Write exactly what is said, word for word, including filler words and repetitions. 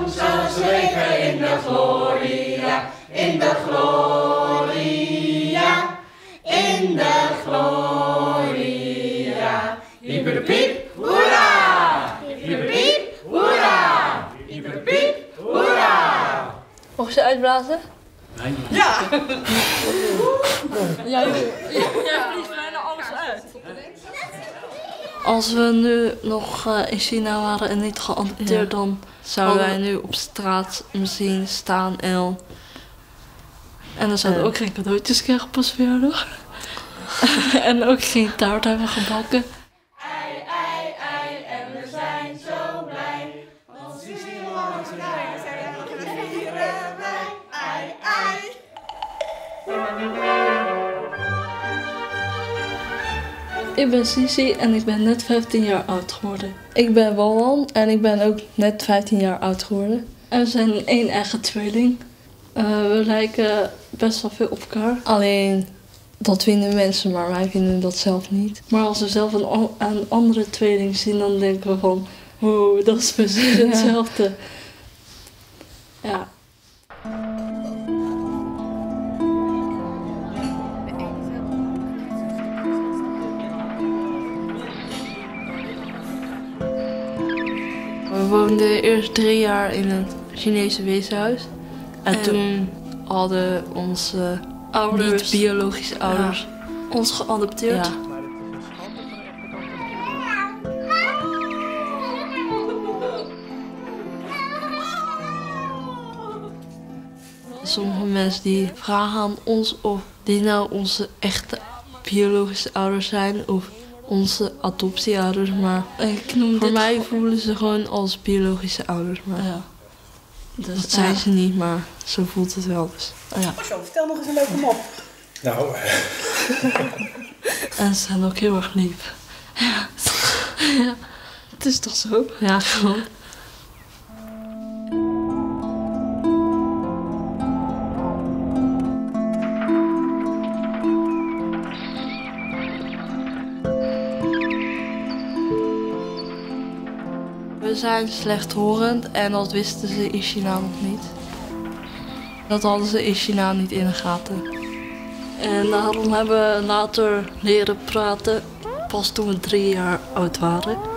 zon zal zweven in de gloria, in de gloria, in de gloria. Hyperpiep, hoera! Hyperpiep, hoera! Hyperpiep, hoera! Mocht je uitblazen? Ja! Ja, joh. Ja, vliegt bijna alles uit. Als we nu nog uh, in China waren en niet geadopteerd, ja. dan zouden wij nu op straat misschien staan en... En dan zouden we ook geen cadeautjes krijgen op ons verjaardag. En ook geen taart hebben gebakken. Ei, ei, ei, en we zijn zo blij. Want Sisi langs de lijn zijn we vieren wij. Ei, ei. Ik ben Sisi en ik ben net vijftien jaar oud geworden. Ik ben Walwan en ik ben ook net vijftien jaar oud geworden. En we zijn een één eigen tweeling. Uh, we lijken best wel veel op elkaar. Alleen, dat vinden mensen, maar wij vinden dat zelf niet. Maar als we zelf een, een andere tweeling zien, dan denken we van... Wow, dat is precies hetzelfde. Ja. We woonden eerst drie jaar in het Chinese weeshuis. En, en toen hadden onze ouders, niet biologische ouders, ja, ons geadopteerd. Ja. Sommige mensen die vragen aan ons of die nou onze echte biologische ouders zijn of onze adoptieouders, maar ik noem voor mij voelen ze gewoon als biologische ouders. Maar ja. Dus dat zijn ja. ze niet, maar zo voelt het wel. Dus. Ja. Zo, vertel nog eens een leuke mop. Nou. En ze zijn ook heel erg lief. Ja. Ja. Het is toch zo? Ja, gewoon. We zijn slechthorend en dat wisten ze in China nog niet. Dat hadden ze in China niet in de gaten. En daarom hebben we later leren praten, pas toen we drie jaar oud waren.